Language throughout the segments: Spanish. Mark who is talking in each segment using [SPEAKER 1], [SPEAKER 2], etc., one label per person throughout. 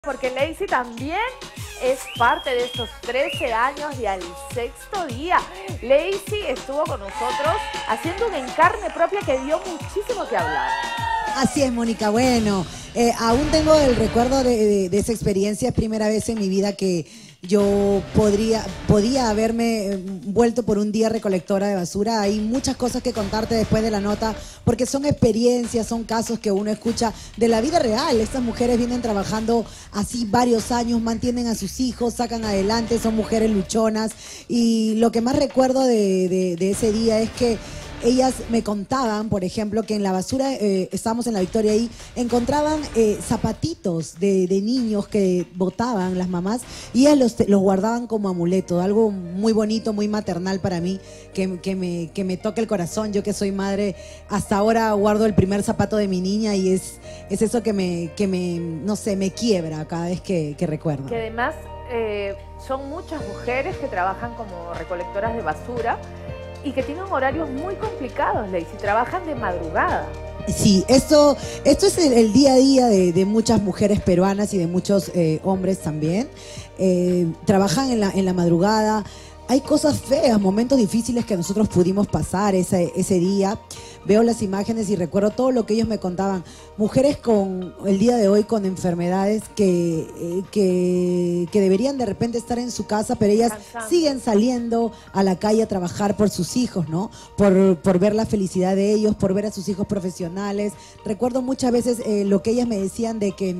[SPEAKER 1] Porque Lacey también es parte de estos 13 años de Al Sexto Día. Lacey estuvo con nosotros haciendo un en carne propia que dio muchísimo que hablar.
[SPEAKER 2] Así es, Mónica. Bueno, aún tengo el recuerdo de esa experiencia. Es primera vez en mi vida que yo podía haberme vuelto por un día recolectora de basura. Hay muchas cosas que contarte después de la nota, porque son experiencias, son casos que uno escucha de la vida real. Estas mujeres vienen trabajando así varios años, mantienen a sus hijos, sacan adelante, son mujeres luchonas. Y lo que más recuerdo de ese día es que ellas me contaban, por ejemplo, que en la basura, estábamos en La Victoria ahí, encontraban zapatitos de niños que botaban las mamás y ellas los guardaban como amuleto, algo muy bonito, muy maternal para mí, que me toca el corazón. Yo que soy madre, hasta ahora guardo el primer zapato de mi niña y es eso que no sé, me quiebra cada vez que recuerdo.
[SPEAKER 1] Que además son muchas mujeres que trabajan como recolectoras de basura y que tienen horarios muy complicados, Lacey, trabajan de madrugada.
[SPEAKER 2] Sí, esto es el día a día de muchas mujeres peruanas y de muchos hombres también. Trabajan en la madrugada. Hay cosas feas, momentos difíciles que nosotros pudimos pasar ese día. Veo las imágenes y recuerdo todo lo que ellos me contaban. Mujeres el día de hoy con enfermedades que deberían de repente estar en su casa, pero ellas siguen saliendo a la calle a trabajar por sus hijos, ¿no? Por ver la felicidad de ellos, por ver a sus hijos profesionales. Recuerdo muchas veces lo que ellas me decían de que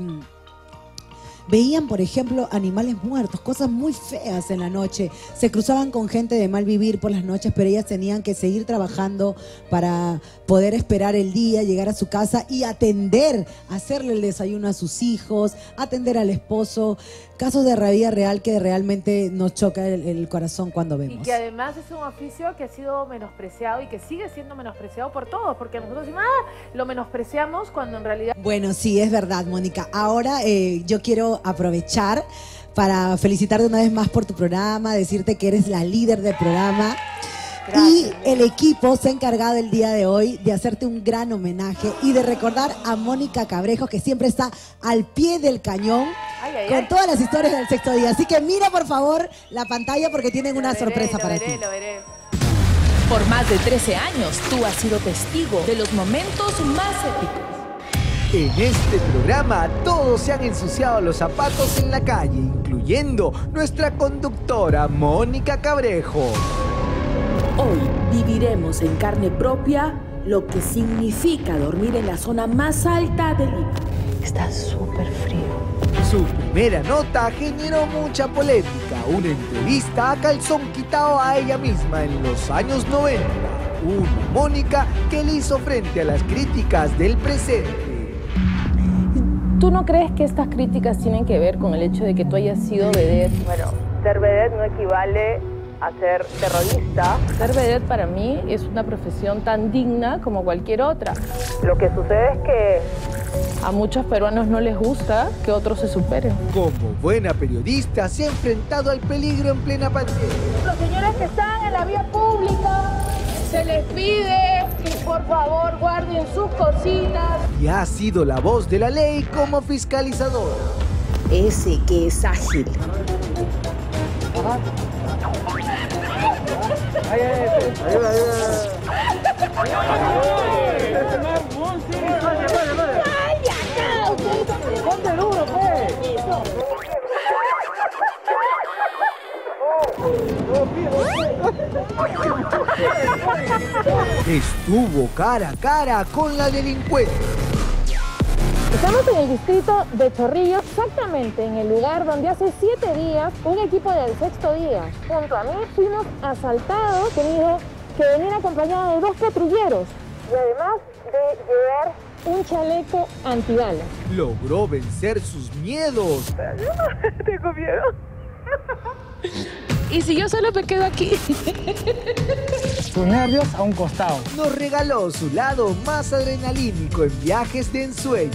[SPEAKER 2] veían, por ejemplo, animales muertos, cosas muy feas en la noche. Se cruzaban con gente de mal vivir por las noches, pero ellas tenían que seguir trabajando para poder esperar el día, llegar a su casa y atender, hacerle el desayuno a sus hijos, atender al esposo. Casos de la vida real que realmente nos choca el corazón cuando vemos.
[SPEAKER 1] Y que además es un oficio que ha sido menospreciado y que sigue siendo menospreciado por todos, porque nosotros decimos, lo menospreciamos cuando en realidad...
[SPEAKER 2] Bueno, sí, es verdad, Mónica. Ahora yo quiero aprovechar para felicitarte una vez más por tu programa, decirte que eres la líder del programa. Gracias. Y el equipo se ha encargado el día de hoy de hacerte un gran homenaje y de recordar a Mónica Cabrejo, que siempre está al pie del cañón con todas las historias del Sexto Día. Así que mira, por favor, la pantalla porque tienen una sorpresa para ti.
[SPEAKER 1] Lo veré.
[SPEAKER 3] Por más de 13 años, tú has sido testigo de los momentos más épicos.
[SPEAKER 4] En este programa todos se han ensuciado los zapatos en la calle, incluyendo nuestra conductora Mónica Cabrejo.
[SPEAKER 3] Hoy viviremos en carne propia lo que significa dormir en la zona más alta de Lima. Está súper frío.
[SPEAKER 4] Su primera nota generó mucha polémica, una entrevista a calzón quitado a ella misma en los años 90. Una Mónica que le hizo frente a las críticas del presente.
[SPEAKER 5] ¿Tú no crees que estas críticas tienen que ver con el hecho de que tú hayas sido vedette?
[SPEAKER 1] Bueno, ser vedette no equivale a ser terrorista.
[SPEAKER 5] Ser vedette para mí es una profesión tan digna como cualquier otra.
[SPEAKER 1] Lo que sucede es que
[SPEAKER 5] a muchos peruanos no les gusta que otros se superen.
[SPEAKER 4] Como buena periodista se ha enfrentado al peligro en plena pandemia.
[SPEAKER 1] Los señores que están en la vía pública, se les pide que por favor guarden sus cositas.
[SPEAKER 4] Y ha sido la voz de la ley como fiscalizadora.
[SPEAKER 3] Ese que es ágil.
[SPEAKER 4] Estuvo cara a cara con la delincuencia.
[SPEAKER 5] Estamos en el distrito de Chorrillos, exactamente en el lugar donde hace 7 días un equipo del Sexto Día, junto a mí, fuimos asaltados, tenido que venir acompañado de 2 patrulleros y además de llevar un chaleco antibalas.
[SPEAKER 4] Logró vencer sus miedos.
[SPEAKER 1] Tengo miedo.
[SPEAKER 5] ¿Y si yo solo me quedo aquí?
[SPEAKER 6] Sus nervios a un costado.
[SPEAKER 4] Nos regaló su lado más adrenalínico en viajes de ensueño.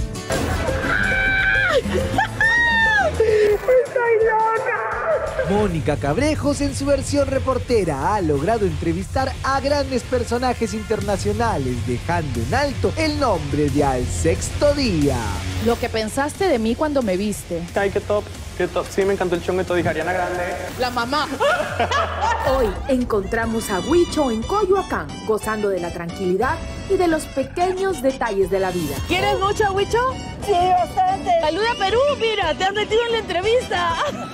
[SPEAKER 1] ¡Estoy loca!
[SPEAKER 4] Mónica Cabrejos, en su versión reportera, ha logrado entrevistar a grandes personajes internacionales, dejando en alto el nombre de Al Sexto Día.
[SPEAKER 3] Lo que pensaste de mí cuando me viste.
[SPEAKER 7] Ay, qué top, qué top. Sí, me encantó el chonguito, dije Ariana Grande.
[SPEAKER 3] La mamá. Hoy encontramos a Huicho en Coyoacán, gozando de la tranquilidad y de los pequeños detalles de la vida.
[SPEAKER 1] ¿Quieres mucho a Huicho?
[SPEAKER 8] Sí, bastante.
[SPEAKER 1] Saluda a Perú, mira, te has metido en la entrevista.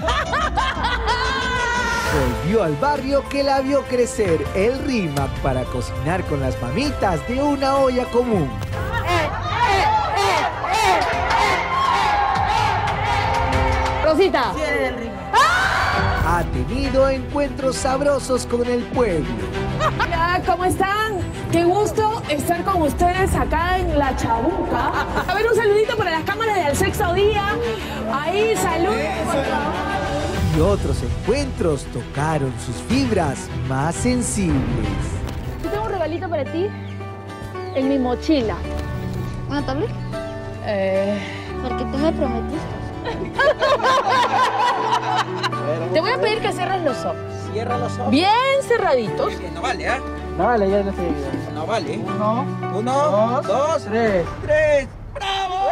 [SPEAKER 4] Volvió al barrio que la vio crecer, el RIMAC, para cocinar con las mamitas de una olla común.
[SPEAKER 5] Rosita.
[SPEAKER 1] Sí, eres del ritmo.
[SPEAKER 4] Ha tenido encuentros sabrosos con el pueblo.
[SPEAKER 5] Hola, ¿cómo están? Qué gusto estar con ustedes acá en La Chabuca. A ver, un saludito para las cámaras de Al Sexto Día. Ahí, salud, por favor.
[SPEAKER 4] Y otros encuentros tocaron sus fibras más sensibles.
[SPEAKER 5] Yo tengo un regalito para ti en mi mochila.
[SPEAKER 8] ¿Una tablet? Porque tú me prometiste.
[SPEAKER 5] Te voy a pedir que cierres los ojos.
[SPEAKER 9] Cierra los ojos.
[SPEAKER 5] Bien cerraditos.
[SPEAKER 9] Bien, no vale, ¿ah?
[SPEAKER 6] No vale, ya no estoy.
[SPEAKER 9] No vale.
[SPEAKER 6] Uno,
[SPEAKER 9] dos,
[SPEAKER 6] tres.
[SPEAKER 9] ¡Bravo!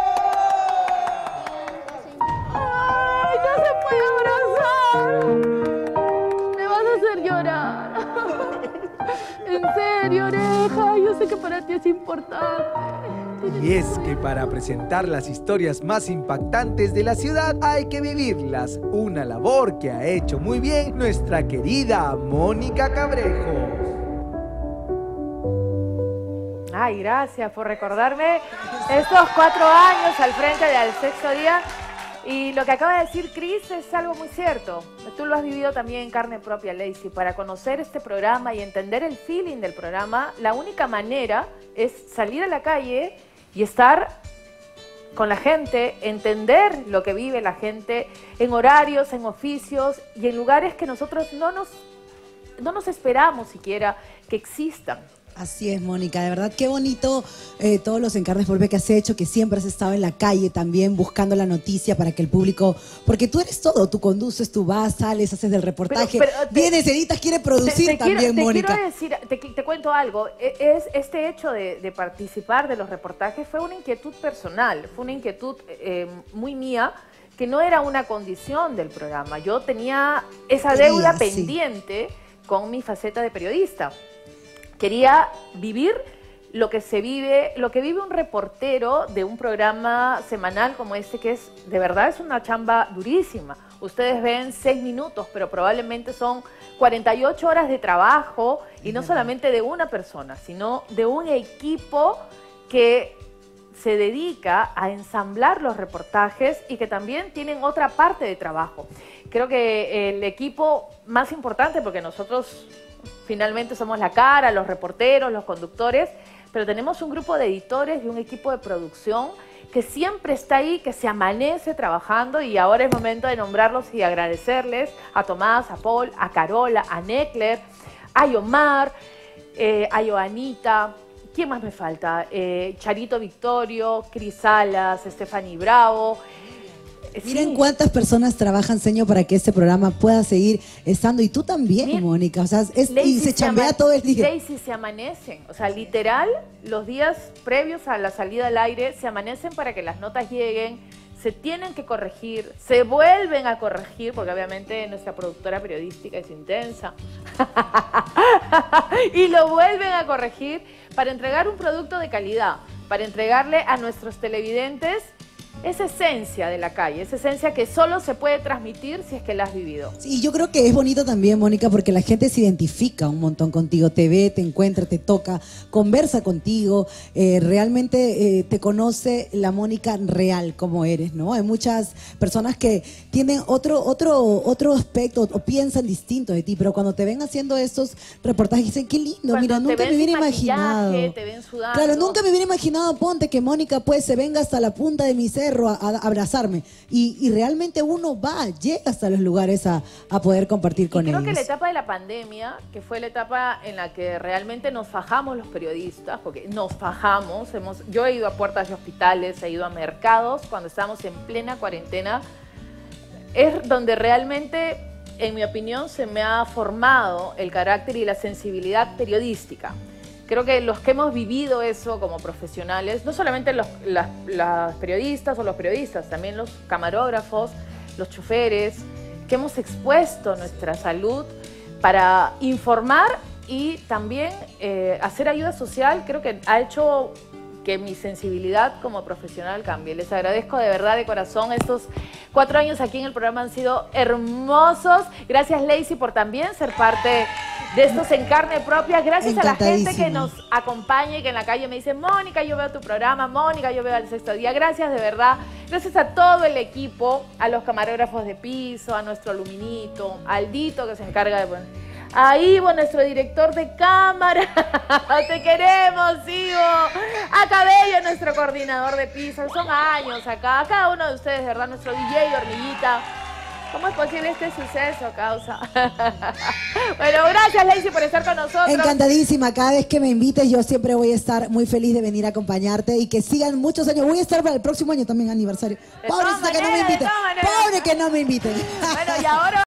[SPEAKER 5] ¡Ay, no se puede abrazar! Me vas a hacer llorar. En serio, oreja. Yo sé que para ti es importante.
[SPEAKER 4] Y es que para presentar las historias más impactantes de la ciudad hay que vivirlas. Una labor que ha hecho muy bien nuestra querida Mónica Cabrejo.
[SPEAKER 1] Ay, gracias por recordarme estos 4 años al frente de Al Sexto Día. Y lo que acaba de decir Cris es algo muy cierto. Tú lo has vivido también en carne propia, Lacey. Para conocer este programa y entender el feeling del programa, la única manera es salir a la calle y estar con la gente, entender lo que vive la gente en horarios, en oficios y en lugares que nosotros no nos esperamos siquiera que existan.
[SPEAKER 2] Así es, Mónica, de verdad, qué bonito todos los encarnes por ver que has hecho, que siempre has estado en la calle también buscando la noticia para que el público, porque tú eres todo, tú conduces, tú vas, sales, haces el reportaje, vienes, editas, quieres producir también, Mónica.
[SPEAKER 1] Quiero decir, te cuento algo, este hecho de participar de los reportajes fue una inquietud personal, fue una inquietud muy mía, que no era una condición del programa. Yo tenía esa deuda pendiente con mi faceta de periodista. Quería vivir lo que vive un reportero de un programa semanal como este, que es, de verdad, es una chamba durísima. Ustedes ven 6 minutos, pero probablemente son 48 horas de trabajo, y no solamente de una persona, sino de un equipo que se dedica a ensamblar los reportajes y que también tienen otra parte de trabajo. Creo que el equipo más importante, porque nosotros finalmente somos la cara, los reporteros, los conductores, pero tenemos un grupo de editores y un equipo de producción que siempre está ahí, que se amanece trabajando, y ahora es momento de nombrarlos y agradecerles a Tomás, a Paul, a Carola, a Neckler, a Yomar, a Joanita. ¿Quién más me falta? Charito Victorio, Cris Salas, Stephanie Bravo.
[SPEAKER 2] Miren cuántas personas trabajan, señor, para que este programa pueda seguir estando. Y tú también, Mónica. O sea, y se chambea todo el día.
[SPEAKER 1] Lacey, se amanecen. O sea, literal, los días previos a la salida al aire se amanecen para que las notas lleguen. Se tienen que corregir, se vuelven a corregir, porque obviamente nuestra productora periodística es intensa. Y lo vuelven a corregir para entregar un producto de calidad, para entregarle a nuestros televidentes esa esencia de la calle, esa esencia que solo se puede transmitir si es que la has vivido.
[SPEAKER 2] Sí, yo creo que es bonito también, Mónica, porque la gente se identifica un montón contigo, te ve, te encuentra, te toca, conversa contigo, realmente te conoce la Mónica real como eres, ¿no? Hay muchas personas que tienen otro aspecto o piensan distinto de ti, pero cuando te ven haciendo estos reportajes dicen, qué lindo,
[SPEAKER 1] cuando
[SPEAKER 2] mira, nunca me hubiera imaginado.
[SPEAKER 1] Te ven sudando.
[SPEAKER 2] Claro, nunca me hubiera imaginado, ponte, que Mónica pues se venga hasta la punta de mi cerro a abrazarme. Y realmente uno llega hasta los lugares a poder compartir con ellos.
[SPEAKER 1] Creo que la etapa de la pandemia, que fue la etapa en la que realmente nos fajamos los periodistas, porque nos fajamos, yo he ido a puertas de hospitales, he ido a mercados cuando estábamos en plena cuarentena, es donde realmente, en mi opinión, se me ha formado el carácter y la sensibilidad periodística. Creo que los que hemos vivido eso como profesionales, no solamente las periodistas o los periodistas, también los camarógrafos, los choferes, que hemos expuesto nuestra salud para informar y también hacer ayuda social, creo que ha hecho que mi sensibilidad como profesional cambie. Les agradezco de verdad, de corazón. Estos 4 años aquí en el programa han sido hermosos. Gracias, Lacey, por también ser parte de estos En Carne Propia. Gracias a la gente que nos acompaña y que en la calle me dice, Mónica, yo veo tu programa, Mónica, yo veo El Sexto Día. Gracias, de verdad. Gracias a todo el equipo, a los camarógrafos de piso, a nuestro Luminito, a Aldito, que se encarga de poner... A Ivo, nuestro director de cámara, te queremos, Ivo. A Cabello, nuestro coordinador de piso, son años acá. A cada uno de ustedes, de verdad, nuestro DJ Hormiguita. ¿Cómo es posible este suceso, causa? Bueno, gracias, Lacey, por estar con nosotros.
[SPEAKER 2] Encantadísima, cada vez que me invites yo siempre voy a estar muy feliz de venir a acompañarte y que sigan muchos años. Voy a estar para el próximo año también, aniversario. Pobrecita que no me inviten. Pobre que no me inviten.
[SPEAKER 1] Bueno, y ahora...